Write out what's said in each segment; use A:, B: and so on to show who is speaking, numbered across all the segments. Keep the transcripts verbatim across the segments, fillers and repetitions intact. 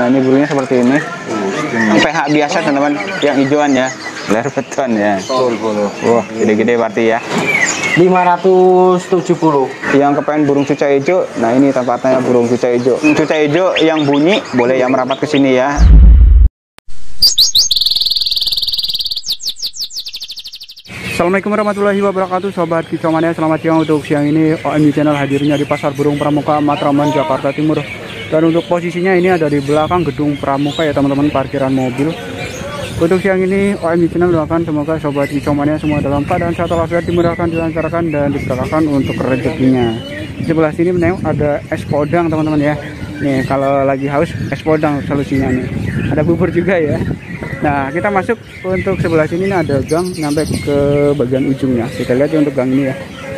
A: Nah, ini burungnya seperti ini. P H biasa teman-teman, yang hijauan ya. Ler beton ya.
B: Betul, betul.
A: Wah, gede-gede berarti ya.
B: lima ratus tujuh puluh.
A: Yang kepengen burung cuca hijau, nah ini tempatnya burung cuca hijau. Cuca hijau yang bunyi boleh yang merapat ke sini ya. Assalamualaikum warahmatullahi wabarakatuh, sobat kicauannya. Selamat siang. Untuk siang ini O M D Channel hadirnya di Pasar Burung Pramuka Matraman, Jakarta Timur. Dan untuk posisinya ini ada di belakang gedung Pramuka ya teman-teman, parkiran mobil. Untuk siang ini O M D Channel doakan semoga sobat kicauannya semua dalam keadaan sehat walafiat, dimudahkan, dilancarkan dan diberkahan untuk rezekinya. Di sebelah sini menengok ada es podang teman-teman ya. Nih kalau lagi haus es podang solusinya nih. Ada bubur juga ya. Nah, kita masuk untuk sebelah sini nih, ada gang sampai ke bagian ujungnya. Kita lihat ya untuk gang ini ya.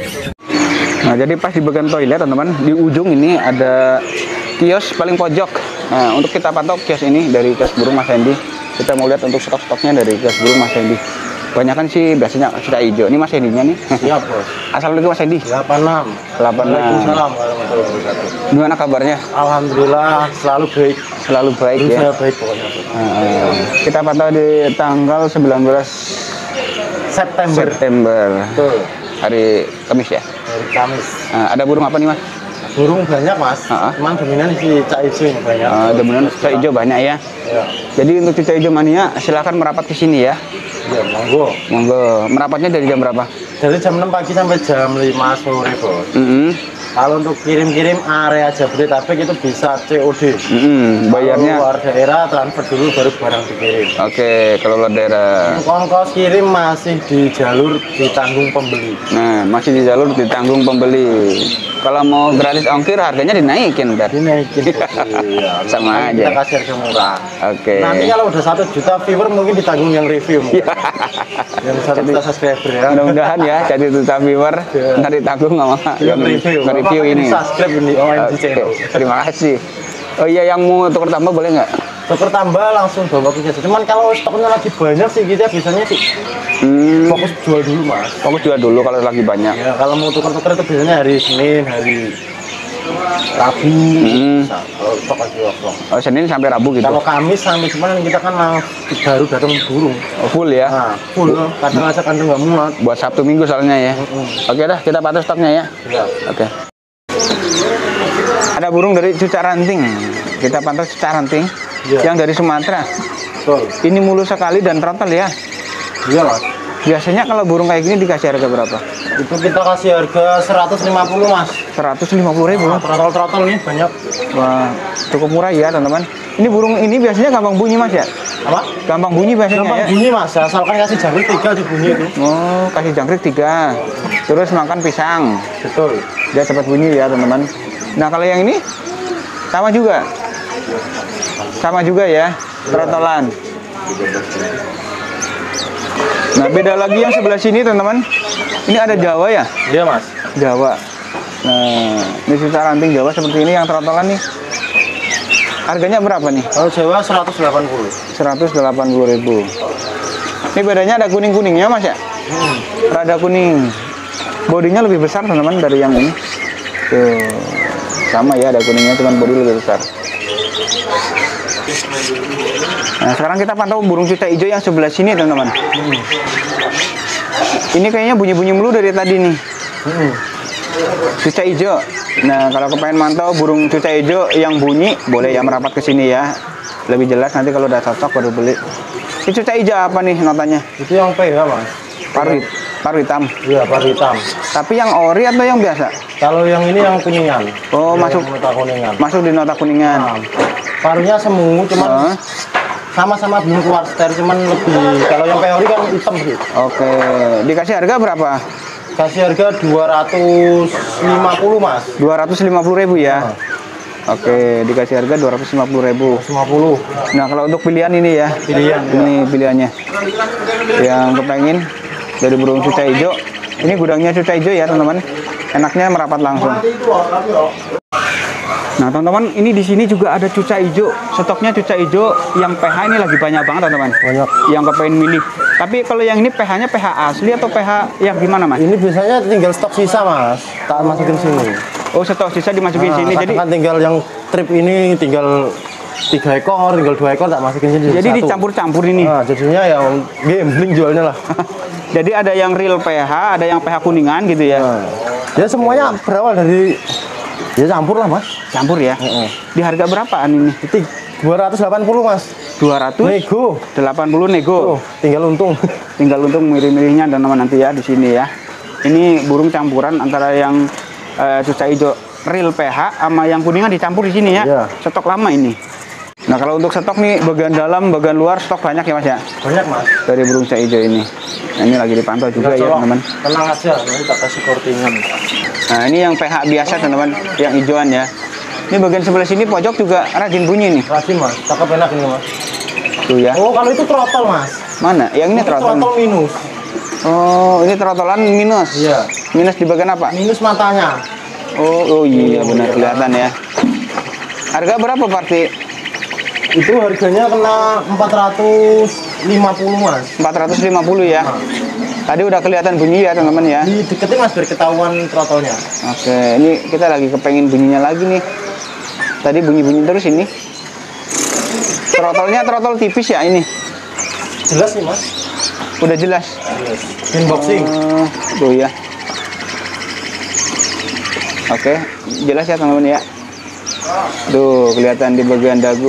A: Nah, jadi pas di bagian toilet teman-teman, di ujung ini ada kios paling pojok. Nah, untuk kita pantau kios ini dari kios burung Mas Hendy. Kita mau lihat untuk stok-stoknya dari kios burung Mas Hendy. Kebanyakan sih biasanya cuca hijau. Ini Mas Hendy-nya nih.
B: Siap, Bos.
A: Assalamualaikum Mas Hendy.
B: delapan enam.
A: delapan enam.
B: Waalaikumsalam warahmatullahi wabarakatuh.
A: Gimana kabarnya?
B: Alhamdulillah selalu baik.
A: Selalu baik ya.
B: Selalu baik pokoknya.
A: Nah, kita pantau di tanggal sembilan belas
B: September.
A: September.
B: Betul.
A: Hari Kamis ya.
B: Hari Kamis.
A: Nah, ada burung apa nih Mas?
B: Burung banyak, Mas.
A: Uh-huh.
B: Cuman dominan si cak hijau ini banyak.
A: Uh, dominan cuca hijau banyak ya.
B: Ya.
A: Jadi untuk cuca hijau mania silakan merapat ke sini ya.
B: Ya, monggo.
A: Monggo. Merapatnya dari jam berapa?
B: Dari jam enam pagi sampai jam lima sore, Bos.
A: Mm-hmm.
B: Kalau untuk kirim-kirim area Jabodetabek itu bisa C O D.
A: Mm-hmm. Bayarnya?
B: Kalau luar daerah transfer dulu baru barang dikirim.
A: Oke, kalau luar daerah.
B: Ongkos kirim masih di jalur ditanggung pembeli.
A: Nah, masih di jalur ditanggung pembeli. Kalau mau gratis ongkir harganya dinaikin, Ber.
B: Dinaikin. Iya,
A: sama aja.
B: Kita kasih harga murah.
A: Oke.
B: Nanti kalau udah satu juta viewer mungkin ditanggung yang review. Yang satu juta subscriber ya.
A: Mudah-mudahan ya jadi juta viewer
B: Ya.
A: nggak ditanggung sama
B: Yang review.
A: review ini.
B: Subscribe ini O M D Channel.
A: Terima kasih. Oh iya, yang mau tukar tambah boleh nggak?
B: Tukar tambah langsung bawa ke kita. Cuman kalau stoknya lagi banyak sih kita biasanya sih
A: Hmm,
B: fokus jual dulu, Mas.
A: fokus jual dulu kalau lagi banyak.
B: Ya, kalau mau tukar-tukar itu biasanya hari Senin, hari Rabu.
A: Hmm.
B: Bisa. Kalau stok lagi kosong.
A: Oh, Senin sampai Rabu gitu.
B: Kalau Kamis sampai cuman kita kan langsung baru datang burung.
A: Oh, full ya.
B: Nah, full. Kadang aja kandung nggak muat.
A: Buat Sabtu Minggu soalnya ya.
B: Mm-mm.
A: Oke dah, kita pantau stoknya ya.
B: Ya.
A: Oke. Ada burung dari cuca ranting. Kita pantau cuca ranting
B: Ya.
A: yang dari Sumatera.
B: Betul.
A: Ini mulus sekali dan trotol ya.
B: Iya, Mas.
A: Biasanya kalau burung kayak gini dikasih harga berapa?
B: Itu kita kasih harga seratus lima puluh, Mas.
A: seratus lima puluh ribu.
B: Nah, trotol-trotol nih banyak.
A: Wah, cukup murah ya teman-teman. Ini burung ini biasanya gampang bunyi Mas ya?
B: Apa?
A: Gampang bunyi biasanya
B: Gampang
A: ya?
B: bunyi, Mas. Asalkan kasih jangkrik tiga di bunyi itu.
A: Oh, kasih jangkrik tiga. Terus makan pisang.
B: Betul.
A: Dia cepat bunyi ya teman-teman. Nah kalau yang ini sama juga. Sama juga ya, trotolan. Nah beda lagi yang sebelah sini teman-teman. Ini ada Jawa ya?
B: Iya, Mas.
A: Jawa. Nah ini cuca ranting Jawa seperti ini yang trotolan nih. Harganya berapa nih?
B: Kalau Jawa seratus delapan puluh.
A: seratus delapan puluh ribu. Ini bedanya ada kuning-kuningnya Mas ya?
B: Hmm.
A: Rada kuning. Bodinya lebih besar teman-teman dari yang ini. Tuh. Sama ya, ada kuningnya cuman bodi lebih besar. Nah sekarang kita pantau burung cuca hijau yang sebelah sini teman-teman.
B: Hmm.
A: Ini kayaknya bunyi-bunyi mulu dari tadi nih.
B: Hmm.
A: Cuca hijau. Nah kalau kepengen mantau burung cuca hijau yang bunyi boleh ya merapat ke sini ya. Lebih jelas nanti kalau udah cocok baru beli. Ini cuca hijau apa nih notanya?
B: Itu yang P H, Mas.
A: Paru, paru hitam.
B: Iya, paru hitam.
A: Tapi yang ori atau yang biasa?
B: Kalau yang ini yang kuningan.
A: Oh,
B: Yang
A: masuk
B: nota kuningan.
A: masuk di nota kuningan.
B: Nah, parunya semu, cuman
A: Oh,
B: sama-sama belum keluar ster, cuman lebih. Kalau yang P H kan hitam sih.
A: oke. Dikasih harga berapa?
B: Kasih harga dua ratus lima puluh, Mas.
A: dua ratus lima puluh ribu ya.
B: Nah,
A: Oke, dikasih harga dua ratus lima puluh ribu.
B: lima puluh.
A: Nah, kalau untuk pilihan ini ya.
B: Pilihan,
A: Ini pilihannya. Yang kepengen dari burung cuca hijau. Ini gudangnya cuca hijau ya, teman-teman. Enaknya merapat langsung. Nah, teman-teman, ini di sini juga ada cuca hijau. Stoknya cuca hijau yang P H ini lagi banyak banget, teman-teman.
B: Banyak.
A: Yang kepengen milih. Tapi kalau yang ini P H-nya P H asli atau P H yang gimana, Mas?
B: Ini biasanya tinggal stok sisa, Mas. Tak masukin sini.
A: Oh, stok sisa dimasukin
B: Nah,
A: sini. Jadi
B: kan tinggal yang trip ini tinggal tiga ekor, tinggal dua ekor tak masukin sini.
A: Jadi dicampur-campur ini.
B: Nah, jadinya ya gambling jualnya lah.
A: Jadi ada yang real P H, ada yang P H kuningan gitu ya.
B: Nah, ya semuanya berawal dari ya campur lah mas.
A: Campur ya.
B: Uh-uh.
A: Di harga berapaan ini?
B: dua ratus delapan puluh mas.
A: dua ratus
B: nego.
A: delapan puluh nego.
B: Oh, tinggal untung.
A: Tinggal untung mirip-miripnya dan teman nanti ya di sini ya. Ini burung campuran antara yang uh, cuca hijau real P H sama yang kuningan dicampur di sini ya.
B: Ya.
A: Stok lama ini. Nah kalau untuk stok nih bagian dalam, bagian luar stok banyak ya mas ya?
B: Banyak mas.
A: Dari burung cuca hijau ini. Nah, ini lagi dipantau juga ya teman-teman.
B: Tenang aja, nanti tak kasih kortingan.
A: Nah ini yang P H biasa teman-teman, yang hijauan ya. Ini bagian sebelah sini pojok juga rajin bunyi nih.
B: Rajin mas, cakep enak ini mas.
A: Tuh ya.
B: Oh kalau itu trotol mas.
A: Mana? Yang ini trotol.
B: Trotol minus.
A: Oh ini trotolan minus.
B: Iya.
A: Minus di bagian apa?
B: Minus matanya.
A: Oh, oh iya benar kelihatan ya. Harga berapa Parti?
B: Itu harganya kena empat ratus lima puluh mas.
A: empat ratus lima puluh ya. Nah. Tadi udah kelihatan bunyi ya teman-teman ya.
B: Di deketin mas biar ketahuan trotolnya.
A: Oke, ini kita lagi kepengin bunyinya lagi nih. Tadi bunyi-bunyi terus ini. Trotolnya trotol tipis ya ini.
B: Jelas nih mas.
A: Udah jelas.
B: Jelas. Inboxing.
A: Uh, tuh ya. Oke, jelas ya teman-teman ya. Tuh kelihatan di bagian dagu.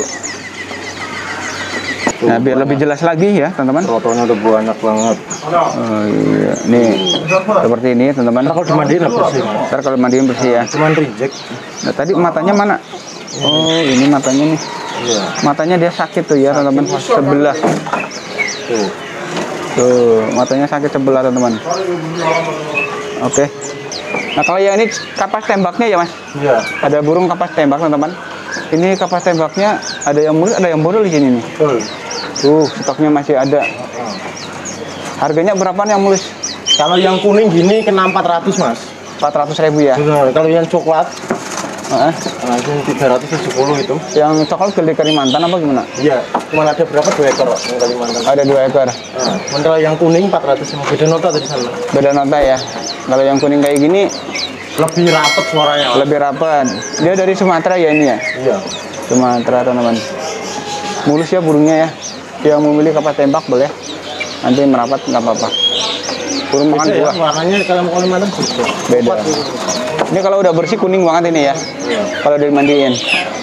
A: Nah, biar lebih jelas lagi ya, teman-teman.
B: Trotolnya udah beranak banget.
A: Oh iya, nih seperti ini, teman-teman.
B: Ntar kalau dimandiin bersih.
A: Ntar kalau mandiin bersih ya.
B: Cuman reject.
A: Nah, tadi matanya mana? Oh, ini matanya nih.
B: Iya.
A: Matanya dia sakit tuh ya, teman-teman. Sebelah.
B: Tuh.
A: Tuh, matanya sakit sebelah, teman-teman. Oke. Nah, kalau yang ini kapas tembaknya ya, Mas?
B: Iya.
A: Ada burung kapas tembak, teman-teman. Ini kapas tembaknya ada yang mulus, ada yang bodol di sini nih.
B: Betul.
A: Tuh, stoknya masih ada. Harganya berapa nih yang mulus?
B: Kalau yang kuning gini kena empat ratus mas.
A: empat ratus ribu ya?
B: Benar. Kalau yang coklat,
A: uh-huh.
B: nah, itu tiga ratus tujuh puluh itu.
A: Yang coklat gede Kalimantan apa gimana?
B: Iya. Cuma ada berapa? Dua ekor yang Kalimantan.
A: Ada dua ekor.
B: Nah, kalau yang kuning empat ratus lima puluh. Beda nota dari sana.
A: Beda nota ya. Kalau yang kuning kayak gini
B: lebih rapet suaranya. Mas.
A: Lebih rapet. Dia dari Sumatera ya ini ya?
B: Iya.
A: Sumatera teman-teman. Mulus ya burungnya ya. Yang memilih kapas tembak boleh. Nanti merapat nggak apa-apa. Burung makan buah.
B: Ya, warnanya kalau mau Kalimantan beda.
A: Beda. Ini kalau udah bersih kuning banget ini ya.
B: Iya.
A: Kalau dimandiin.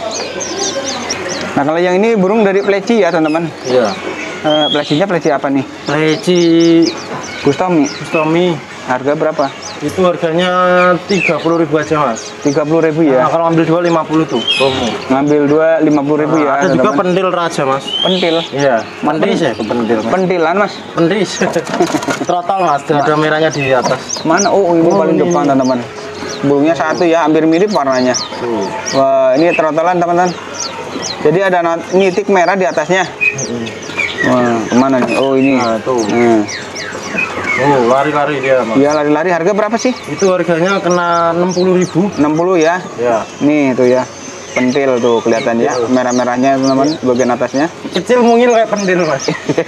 A: Nah kalau yang ini burung dari pleci ya teman-teman.
B: Iya.
A: Uh, plecinya pleci apa nih?
B: Pleci
A: Gustomi.
B: Gustomi.
A: Harga berapa?
B: Itu harganya tiga puluh ribu aja mas.
A: Tiga puluh ribu ya.
B: Nah, kalau ngambil dua lima puluh tuh. Promo.
A: Ngambil dua lima puluh ribu
B: Nah,
A: ya.
B: ada juga
A: teman-teman.
B: pentil raja mas.
A: Pentil.
B: Iya. Pentil ya. Pentil. Mas.
A: Pentilan mas.
B: Pentis. Trotol mas. Ada merahnya di atas.
A: Mana? Oh ini
B: Oh,
A: paling
B: ini.
A: depan teman-teman. Burungnya satu ya, hampir mirip warnanya.
B: Tuh.
A: Wah ini trotolan teman-teman. Jadi ada nitik merah di atasnya. Wah kemana nih? Oh ini.
B: Nah, tuh.
A: Hmm.
B: Oh lari-lari dia mas.
A: Iya lari-lari. Harga berapa sih?
B: Itu harganya kena enam puluh ribu.
A: enam puluh ya.
B: Ya.
A: Nih tuh ya. Pentil tuh kelihatan ya. Merah-merahnya teman-teman bagian atasnya.
B: Kecil mungil kayak pentil mas.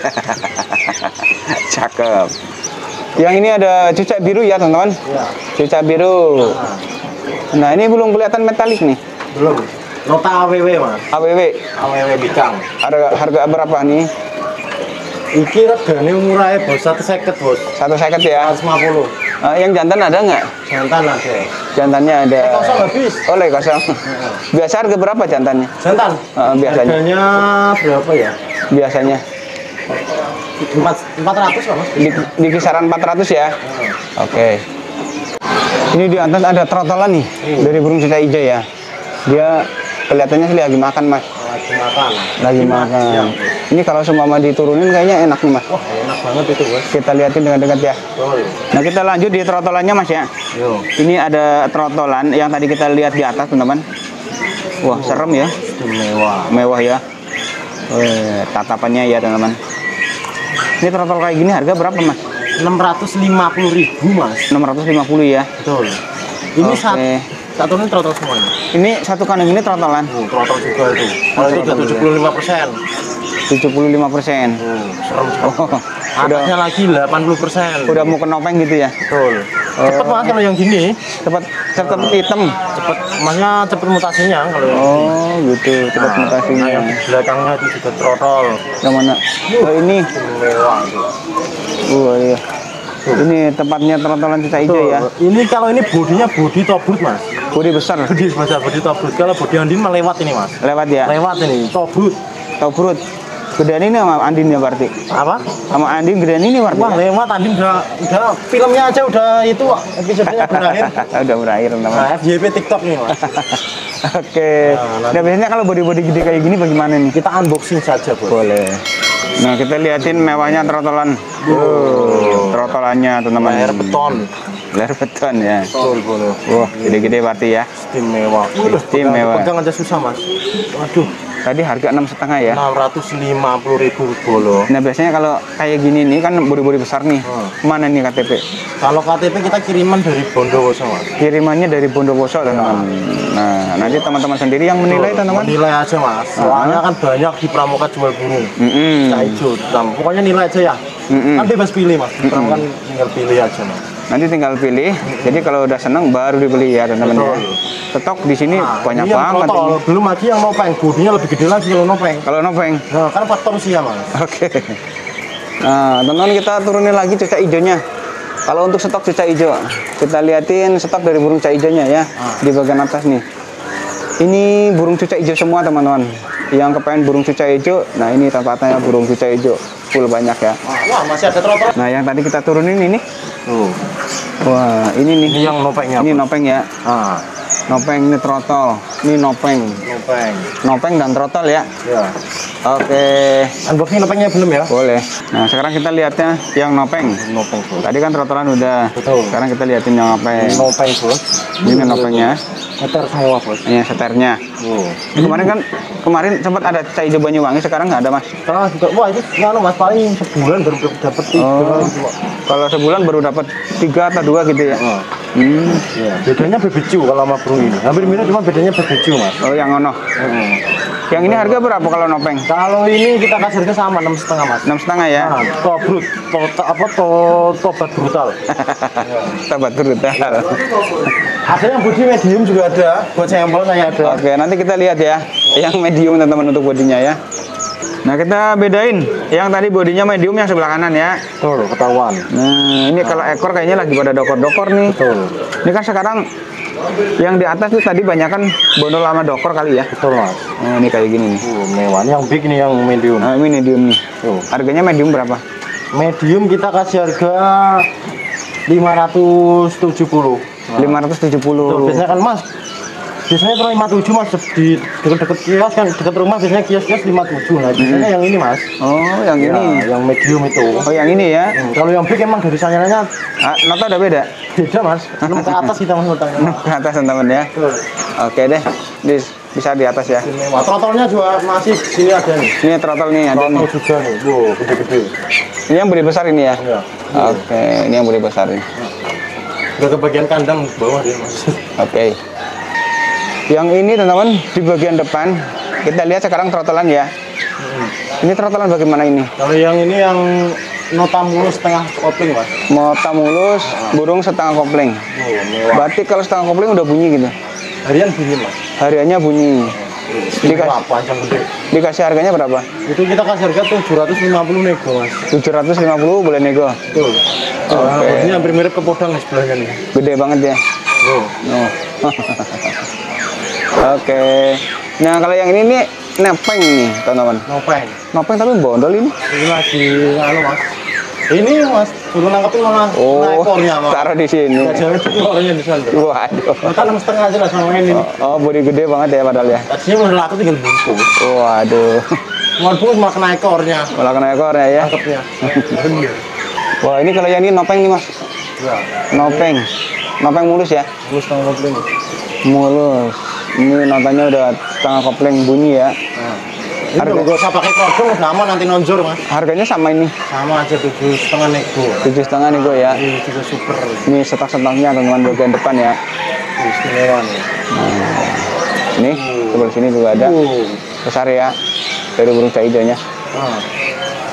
A: Cakep. Yang ini ada cucak biru ya teman-teman.
B: Ya.
A: Cucak biru. Nah ini belum kelihatan metalik nih.
B: Belum. Nota A W W mas.
A: A W W.
B: A W W bikang.
A: Harga harga berapa nih?
B: Iki regane murah bos, satu seket bos.
A: Satu seket ya.
B: seratus lima puluh.
A: Uh, yang jantan ada nggak?
B: Jantan ada.
A: Jantannya ada.
B: Eh, kosong habis.
A: Oh, lagi kosong. Biasa harga berapa jantannya?
B: Jantan.
A: Uh, biasanya.
B: Harganya berapa ya?
A: Biasanya.
B: Empat empat ratus lah mas.
A: Di, di kisaran empat ratus ya.
B: Hmm.
A: Oke. Okay. Ini di atas ada trotolan nih
B: Hmm.
A: dari burung cucak hijau ya. Dia kelihatannya sih lagi makan mas.
B: Lagi makan.
A: Lagi makan.
B: Siang.
A: Ini kalau seumpama diturunin kayaknya enak nih mas.
B: Wah enak banget itu bos.
A: Kita liatin dengan dekat ya.
B: Oh, iya.
A: Nah kita lanjut di trotolannya mas ya.
B: Yo.
A: Ini ada trotolan yang tadi kita lihat di atas teman-teman. Wah serem ya.
B: Mewah.
A: Mewah ya. Wih, tatapannya ya teman-teman. Ini trotol kayak gini harga berapa mas?
B: enam ratus lima puluh ribu mas.
A: enam ratus lima puluh ya.
B: Betul. Ini
A: Oke.
B: satu satu ini trotol semuanya.
A: Ini satu kandang ini trotolan.
B: Oh, trotol juga itu. Kalau itu udah tujuh puluh lima persen.
A: tujuh puluh lima persen.
B: Oh, serem sekali.
A: Oh,
B: Atasnya lagi delapan puluh persen.
A: Udah mau ke nopeng gitu ya?
B: Betul. Cepet mas kalau yang gini.
A: Cepet, cepet hitam.
B: Cepet, maksudnya cepet mutasinya kalau yang
A: Oh gitu, cepet
B: nah,
A: mutasinya.
B: Nah, yang di belakangnya itu juga trotol.
A: Yang mana? Oh ini.
B: Mewah.
A: Oh iya. Ini tempatnya trotolan cuca hijau ya?
B: Ini kalau ini bodinya bodi tobrut mas.
A: Bodi besar.
B: Bodi besar, bodi tobrut. Kalau bodi Andin mah lewat ini mas.
A: Lewat ya?
B: Lewat ini, tobrut.
A: Tobrut. Gedean ini sama Andin ya berarti?
B: Apa?
A: Sama Andin gedean ini berarti?
B: Wah lewat Andin udah, udah filmnya aja udah itu episodenya berakhir.
A: Udah berakhir teman.
B: Nah, F Y P TikTok nih mas.
A: Oke. Nah, nah biasanya kalau bodi-bodi gede kayak gini bagaimana nih?
B: Kita unboxing saja bos.
A: Boleh. Nah kita liatin mewahnya trotolan. Oh, trotolannya teman-teman.
B: Layar beton.
A: Layar beton ya.
B: Betul boleh.
A: Wah gede-gede berarti ya.
B: Istimewa.
A: Istimewa.
B: Pegang aja susah mas. Waduh.
A: Tadi harga enam setengah ya.
B: Enam ratus lima puluh ribu bolo.
A: Nah biasanya kalau kayak gini nih kan bodi-bodi besar nih. Hmm. Mana nih K T P?
B: Kalau K T P kita kiriman dari Bondowoso mas.
A: Kirimannya dari Bondowoso teman-teman. Nah nanti teman-teman sendiri yang menilai teman-teman.
B: Menilai aja mas. Soalnya kan banyak di Pramuka jual burung.
A: Mm -hmm.
B: Hijau. Pokoknya nilai aja ya. Mm -hmm. Kan bebas pilih mas. Di Pramuka kan tinggal pilih aja mas.
A: Nanti tinggal pilih. Jadi kalau udah seneng baru dibeli ya teman-teman ya. Stok di sini nah, banyak banget.
B: Ini. Belum lagi yang nopeng. Bodinya lebih gede lagi kalau nopeng.
A: Kalau nopeng.
B: Nah, kan faktor usia mas.
A: Oke. Okay. Nah teman-teman kita turunin lagi cuca hijaunya. Kalau untuk stok cuca hijau, kita liatin stok dari burung cuca hijaunya ya. Ah. Di bagian atas nih. Ini burung cuca hijau semua teman-teman. Yang kepengen burung cuca hijau, nah ini tempatnya burung cuca hijau full banyak ya.
B: Wah masih ada trotol.
A: Nah yang tadi kita turunin ini.
B: Tuh.
A: Wah ini nih.
B: Ini yang nopengnya.
A: Ini nopeng ya.
B: Ah.
A: Nopeng ini trotol. Ini nopeng.
B: Nopeng.
A: Nopeng dan trotol ya.
B: Ya.
A: Oke.
B: Unboxing nopengnya belum ya?
A: Boleh. Nah sekarang kita lihatnya yang nopeng.
B: Nopeng. Bos.
A: Tadi kan trotolan udah.
B: Betul.
A: Sekarang kita liatin yang nopeng.
B: Nopeng bos.
A: Ini nopengnya.
B: Seter semua bos.
A: Ini seternya. Oh. Kemarin kan kemarin sempat ada cuca hijau Banyuwangi, sekarang nggak ada mas?
B: Sekarang juga. Wah itu nggak mas paling sebulan baru dapat tiga.
A: Oh. Kalau sebulan baru dapat tiga atau dua gitu ya? Oh. Hmm.
B: Ya. Bedanya bebecu kalau sama burung ini. Hampir mirip cuma bedanya bebecu mas.
A: Oh yang ono. Hmm. Yang ini harga berapa kalau nopeng?
B: Kalau ini kita kasih harga sama enam setengah mas.
A: Enam setengah ya?
B: Nah, tobrut, to, to, apa to, tobat brutal.
A: Tobat brutal.
B: Ada yang bodi medium juga ada. Buat sampel saya ada.
A: Oke nanti kita lihat ya. Yang medium teman-teman untuk bodinya ya. Nah kita bedain. Yang tadi bodinya medium yang sebelah kanan ya.
B: Betul ketahuan.
A: Nah ini kalau ekor kayaknya lagi pada dokor-dokor nih.
B: Betul.
A: Ini kan sekarang yang di atas tuh tadi banyak kan bondol lama dokor kali ya.
B: Betul mas.
A: Nah ini kayak gini nih.
B: Uh, mewah. Yang big nih yang medium.
A: Nah ini medium nih. Tuh. Harganya medium berapa?
B: Medium kita kasih harga lima ratus tujuh puluh.
A: lima ratus tujuh puluh.
B: Tuh, biasanya kan mas. Biasanya kalau lima puluh tujuh mas di dekat-dekat kios kan dekat rumah biasanya kios-kios lima puluh tujuh. Nah biasanya hmm. yang ini mas.
A: Oh yang ya, ini.
B: Yang medium itu.
A: Oh yang ini ya.
B: Hmm, kalau yang big emang dari sayarannya.
A: Ah, nota udah beda.
B: Beda mas. Belum ke atas kita mas notanya.
A: Ke atas teman-teman ya. Tuh. Oke deh. Di, bisa di atas ya.
B: Wah, trotolnya juga masih di sini ada nih.
A: Ini trotol nih ada
B: trotol
A: nih.
B: juga nih. Wow gede-gede.
A: Ini yang bodi besar ini ya.
B: Iya.
A: Oke ini yang bodi besar ini.
B: Udah ke bagian kandang bawah dia mas.
A: Oke. Yang ini teman-teman di bagian depan kita lihat sekarang trotolan ya. Hmm. Ini trotolan bagaimana ini?
B: Kalau yang ini yang nota mulus setengah kopling mas.
A: Nota mulus, nah. burung setengah kopling. Oh, berarti kalau setengah kopling udah bunyi gitu?
B: Harian bunyi mas.
A: Hariannya bunyi. Dikasih,
B: panjang gede.
A: Dikasih harganya berapa?
B: Itu kita kasih harga tujuh ratus lima puluh nego mas.
A: tujuh ratus lima puluh boleh nego?
B: Betul. Oke. Okay. Ini hampir mirip ke podang nih sebelahnya nih.
A: Gede banget ya?
B: Oh.
A: Oh. Oke. Okay. Nah kalau yang ini nih nepeng nih teman-teman.
B: Nopeng.
A: Nopeng tapi bondol ini.
B: Ini lagi anu mas. Ini mas, dulu nangkepin malah
A: oh,
B: nah ekornya mas.
A: Taruh di sini.
B: Gak jauh itu ekornya di sana.
A: Waduh.
B: Maka enam setengah aja lah sama ini.
A: Oh, oh bodi gede banget ya padahal ya.
B: Tadinya mau laku tinggal bungkus.
A: Waduh.
B: Mau bungkus malah kena ekornya.
A: Malah kena ekornya ya.
B: Nangkepnya.
A: Wah ini kalau yang ini nopeng nih mas.
B: Ya.
A: Nopeng. Nopeng mulus ya.
B: Mulus setengah kopling.
A: Mulus. Ini notanya udah setengah kopling bunyi ya.
B: Nah. Harga nggak usah pakai kodong, sama nanti nonjor mas.
A: Harganya sama ini?
B: Sama aja tujuh setengah nego.
A: Tujuh setengah nego ya.
B: Ini juga super.
A: Ini stok-stoknya teman-teman bagian depan ya.
B: Istimewa nih.
A: Nah, ini uh. sebelah sini juga ada. Uh. Besar ya dari burung cuca hijaunya. Uh.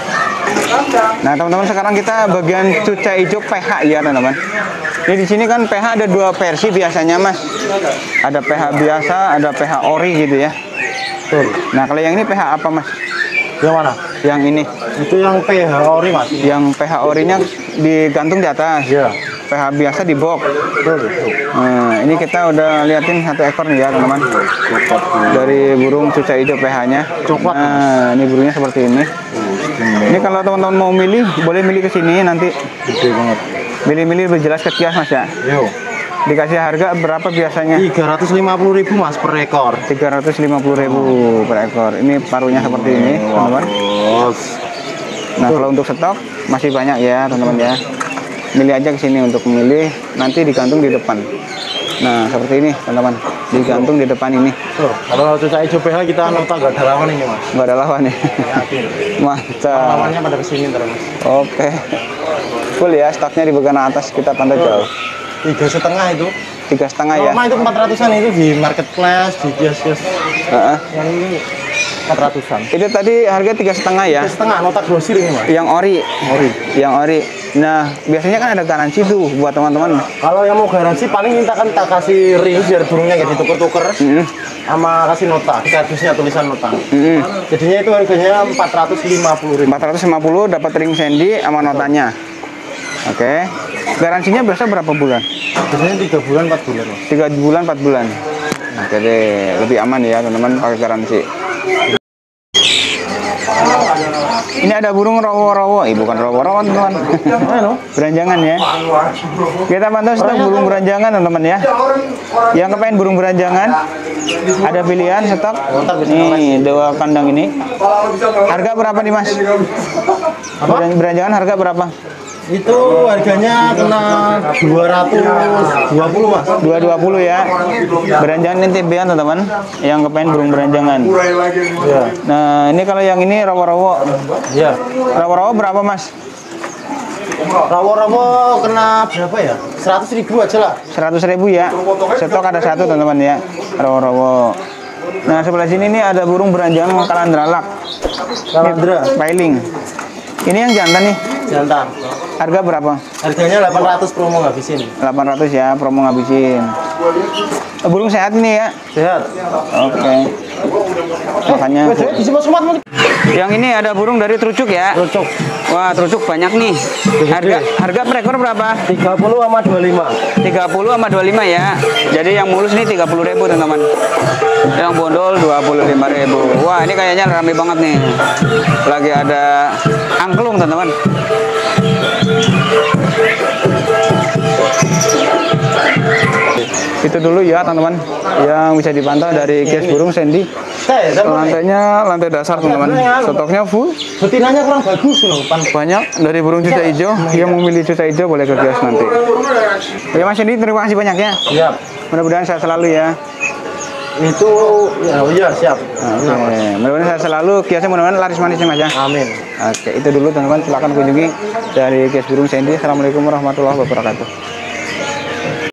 A: Nah teman-teman, sekarang kita bagian cuca hijau P H ya teman-teman. Ini di sini kan P H ada dua versi biasanya mas. Ada P H biasa, ada P H ori gitu ya.
B: Betul.
A: Nah kalau yang ini P H apa mas?
B: Yang mana?
A: Yang ini.
B: Itu yang P H ori mas.
A: Yang P H orinya digantung di atas.
B: Iya.
A: P H biasa di box.
B: Betul, betul.
A: Nah, ini kita udah liatin satu ekor nih ya teman-teman. Dari burung cuca hijau P H-nya.
B: Coklat.
A: Nah, ini burungnya seperti ini. Ini kalau teman-teman mau milih, boleh milih ke sini nanti.
B: Gede banget.
A: Milih-milih lebih jelas ke kios mas ya.
B: Yo.
A: Dikasih harga berapa biasanya?
B: tiga ratus lima puluh ribu mas per ekor.
A: tiga ratus lima puluh ribu per ekor. Ini paruhnya seperti ini teman-teman. Nah kalau untuk stok masih banyak ya teman-teman ya. Milih aja ke sini untuk memilih, nanti digantung di depan. Nah seperti ini teman-teman, digantung di depan ini.
B: Tuh, kalau cuca hijau P H kita nonton gak ada lawan ini mas.
A: Nggak ada lawan nih. Mantap.
B: Lawannya pada kesini terus.
A: Oke. Full ya, stoknya di bagian atas kita pantau jauh.
B: Tiga setengah itu.
A: Tiga setengah ya.
B: Lama itu empat ratusan itu di marketplace, di kios-kios.
A: Uh-uh.
B: Yang ini empat ratusan.
A: Itu tadi harga tiga setengah ya.
B: Tiga setengah nota grosir ini mas.
A: Yang ori.
B: Ori.
A: Yang ori. Nah biasanya kan ada garansi tuh buat teman-teman.
B: Kalau yang mau garansi paling minta kan tak kasih ring biar burungnya kayak dituker-tuker.
A: Mm-hmm.
B: Sama kasih nota, kardusnya tulisan nota.
A: Mm-hmm.
B: Jadinya itu harganya empat ratus lima puluh ribu.
A: empat ratus lima puluh dapat ring sandy sama notanya. Oke. Garansinya biasa berapa bulan?
B: Biasanya tiga bulan empat bulan mas.
A: Tiga bulan empat bulan. Oke deh, lebih aman ya teman-teman pakai garansi. Ini ada burung rawo-rawo, eh bukan rawo-rawo teman-teman. Beranjangan ya. Kita pantau stok burung beranjangan teman-teman ya. Yang kepengen burung beranjangan, ada pilihan stok. Nih dua kandang ini. Harga berapa nih mas? Beranjangan harga berapa?
B: Itu harganya kena dua ratus dua puluh mas.
A: dua ratus dua puluh ya. Beranjangan ini T B-an teman-teman. Yang kepengen burung beranjangan.
B: Ya.
A: Nah ini kalau yang ini rawo-rawo.
B: Ya.
A: Rawo-rawo berapa mas?
B: Rawo-rawo kena berapa ya? seratus ribu aja lah.
A: seratus ribu ya. Stok ada satu teman-teman ya. Rawo-rawo. Nah sebelah sini nih ada burung beranjangan kalandralak.
B: Kalandra.
A: Pailing. Ini yang jantan nih.
B: Jantan.
A: Harga berapa?
B: Harganya delapan ratus promo ngabisin.
A: delapan ratus ya, promo ngabisin. Burung sehat ini ya?
B: Sehat.
A: Oke. Makanya. Yang ini ada burung dari Trucuk ya?
B: Trucuk.
A: Wah, Trucuk banyak nih. Harga harga per ekor berapa?
B: tiga puluh sama dua puluh lima.
A: tiga puluh sama dua puluh lima ya. Jadi yang mulus nih tiga puluh ribu teman-teman. Yang bondol dua puluh lima ribu. Wah, ini kayaknya rame banget nih. Lagi ada angklung teman-teman. Itu dulu ya teman-teman yang bisa dipantau dari kios burung Sandy. Lantainya lantai dasar teman-teman. Stoknya full.
B: Betinanya kurang bagus loh.
A: Banyak dari burung cuca hijau. Yang memilih cuca hijau boleh ke kios nanti. Ya Mas Sandy, terima kasih banyak ya.
B: Siap.
A: Mudah-mudahan sehat selalu ya.
B: Itu ya, oh iya siap.
A: Oke, okay. Mudah-mudahan sehat selalu. Kiosnya mudah-mudahan laris manis ya Mas ya.
B: Amin.
A: Oke, itu dulu teman-teman. Silakan kunjungi dari kios burung Sandy. Assalamualaikum warahmatullahi wabarakatuh.